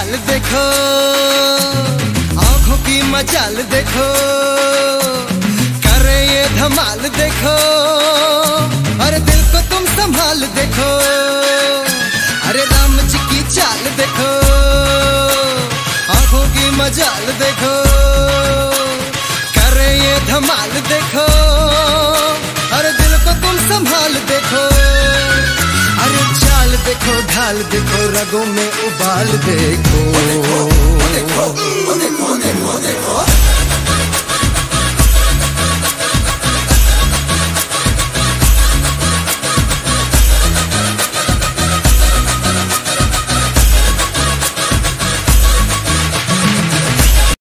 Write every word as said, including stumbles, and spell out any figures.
चाल देखो, आंखों की मचाल देखो, करे ये धमाल देखो, अरे दिल को तुम संभाल देखो, अरे राम जी की चाल देखो, आंखों की मचाल देखो, करे ये धमाल देखो, अरे दिल को तुम संभाल देखो, अरे चाल देखो, ढाल देखो, रगों में उबाल देखो, देखो, देखो, देखो, देखो, देखो, देखो।